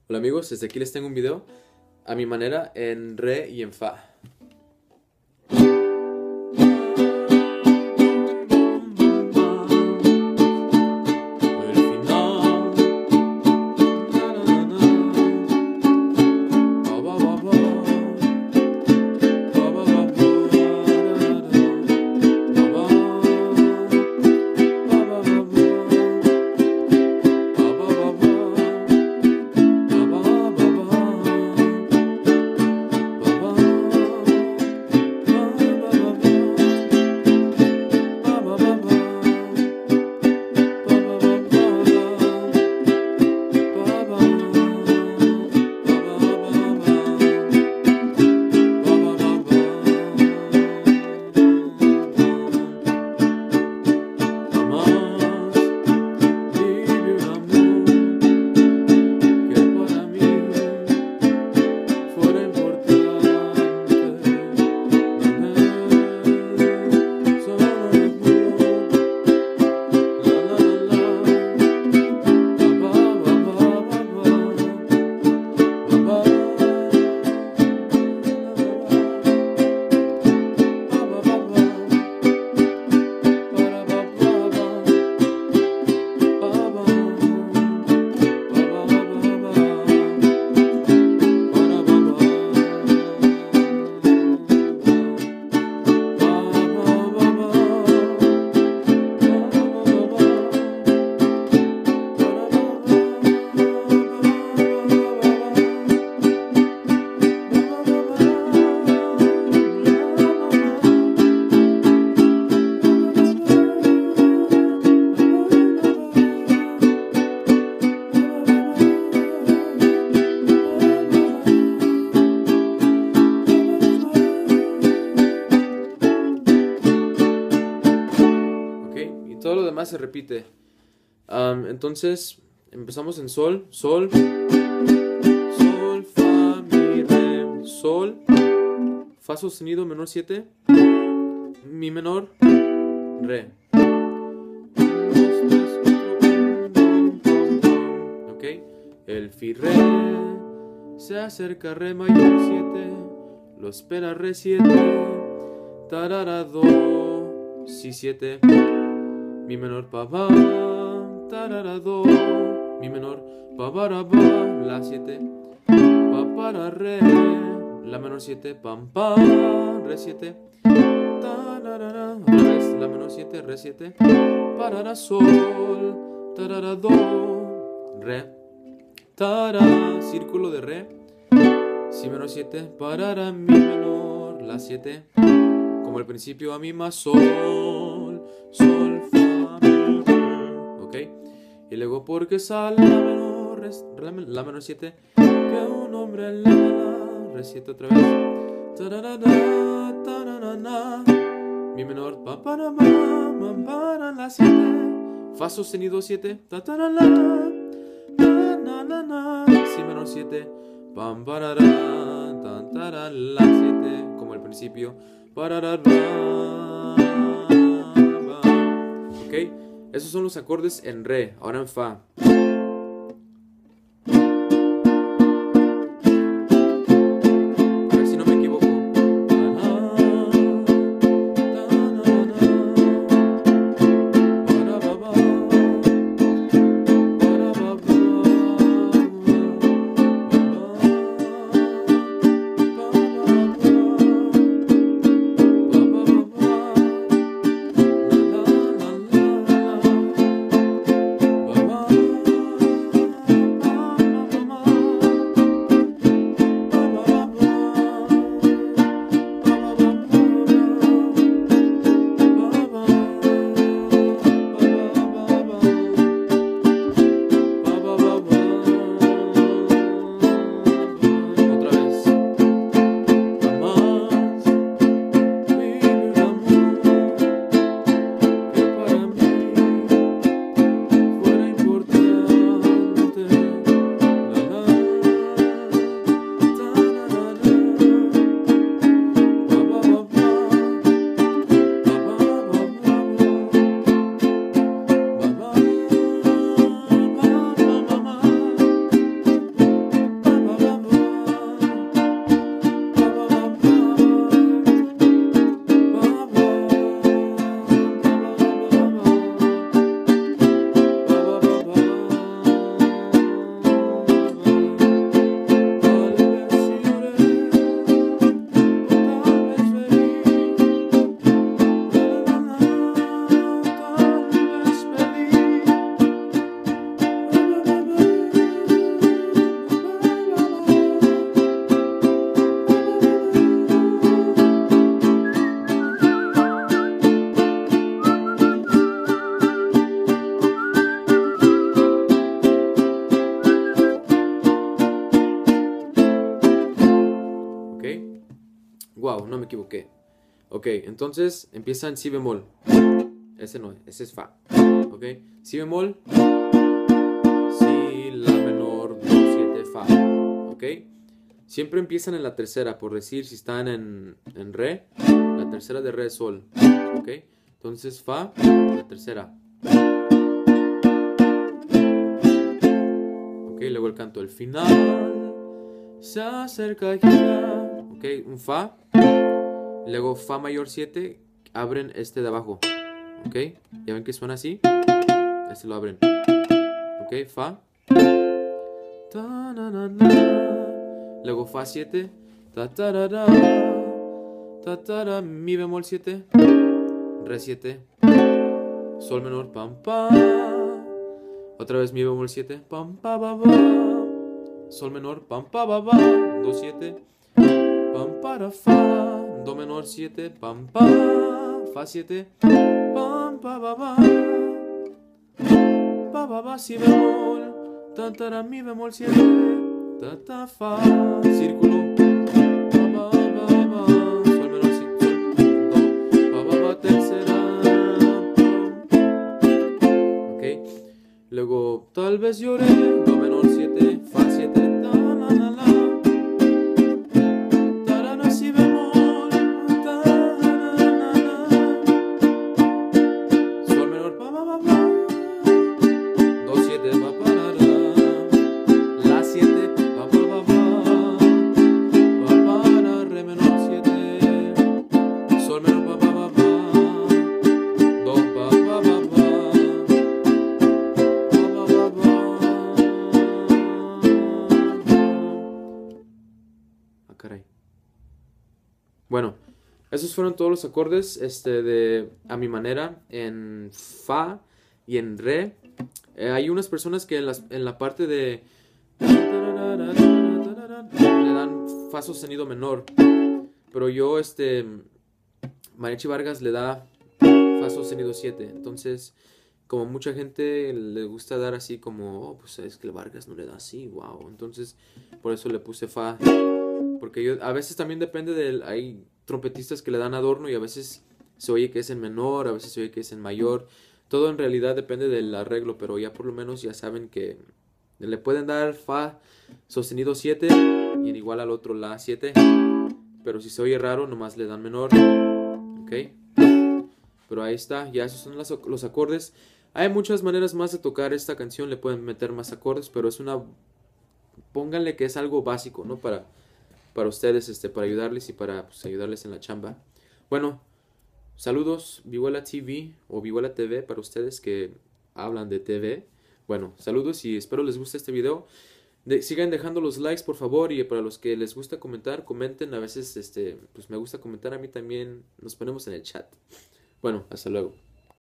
Hola amigos, desde aquí les tengo un video a mi manera en re y en fa. Todo lo demás se repite. Entonces empezamos en sol, sol, sol, fa, mi, re, sol, fa sostenido menor 7, mi menor, re. 1, 2, 3, 4, ok. El fi re se acerca re mayor 7, lo espera re 7, tarara do, si 7. Mi menor pa va, tarara do, mi menor pa para va, la 7, pa para re, la menor 7, pam pa, re 7, tarara, otra vez, la menor 7, re 7, parara sol, tarara do, re, tara, círculo de re, si menor 7, parara mi menor, la 7, como al principio a mi más sol, sol, fa. Y luego porque sale la menor 7, que un hombre la re 7 otra vez, tararara, tararana, mi menor pa para ma para la 7, fa sostenido 7, tatarala, tanana, si menor 7, pam parara, tantara la 7, como al principio, pararara, ok. Esos son los acordes en re, ahora en fa. A ver si no me equivoco. Wow, no me equivoqué. Ok, entonces empieza en si bemol. Ese no, ese es fa. Ok, si bemol, si, la menor, do, 7, fa. Ok, siempre empiezan en la tercera, por decir, si están en re, la tercera de re es sol. Ok, entonces fa, la tercera. Ok, luego el canto, el final se acerca ya. Ok, un fa. Luego fa mayor 7, abren este de abajo. Ok, ya ven que suena así. Este lo abren. Ok, fa. Ta, na, na, na. Luego fa 7. Ta, ta, ra, ra. Ta, ta, ra. Mi bemol 7. Re 7. Sol menor. Pam, pam. Otra vez mi bemol 7. Pam, pa, ba, ba. Sol menor. Pam, pa, ba, ba. Do 7. Pam, para, fa. Do menor 7. Pam, pa. Fa 7. Pam, pa, ba, ba. Pa, ba, ba, si bemol. Ta, ta, ra, mi bemol 7. Ta, ta, fa. Círculo. Pa, ba, ba, ba. Sol menor 7. Do. Pa, ba, ba, tercera. Ok. Luego, tal vez lloré. Do menor 7. Fa 7. Ta, la, la, la. Ta, ra, ra, si bemol. Ta, ra, ra, ra. Sol menor. Pa, ba, ba, ba. Do 7. Pa, pa, ra, ra. La 7. Pa, pa, ba, ba. Pa, pa, ra, re menor 7. Sol menor. Pa, pa, ba, ba. Do, pa, pa, ba, ba. Ah, caray. Bueno, esos fueron todos los acordes de a mi manera en fa y en re. Hay unas personas que en la parte de le dan fa sostenido menor, pero yo Mariachi Vargas le da fa sostenido 7. Entonces, como mucha gente le gusta dar así como, oh, pues es que el Vargas no le da así, wow. Entonces, por eso le puse fa. Porque yo, a veces también depende hay trompetistas que le dan adorno y a veces se oye que es en menor, a veces se oye que es en mayor. Todo en realidad depende del arreglo, pero ya por lo menos ya saben que le pueden dar fa sostenido 7 y en igual al otro la 7. Pero si se oye raro, nomás le dan menor. Ok. Pero ahí está, ya esos son los acordes. Hay muchas maneras más de tocar esta canción, le pueden meter más acordes, pero es pónganle que es algo básico, ¿no? Para ustedes, para ayudarles y para pues, ayudarles en la chamba. Bueno, saludos, Vihuela TV o Vihuela TV para ustedes que hablan de TV. Bueno, saludos y espero les guste este video. Sigan dejando los likes, por favor, y para los que les gusta comentar, comenten. A veces, pues me gusta comentar a mí también. Nos ponemos en el chat. Bueno, hasta luego.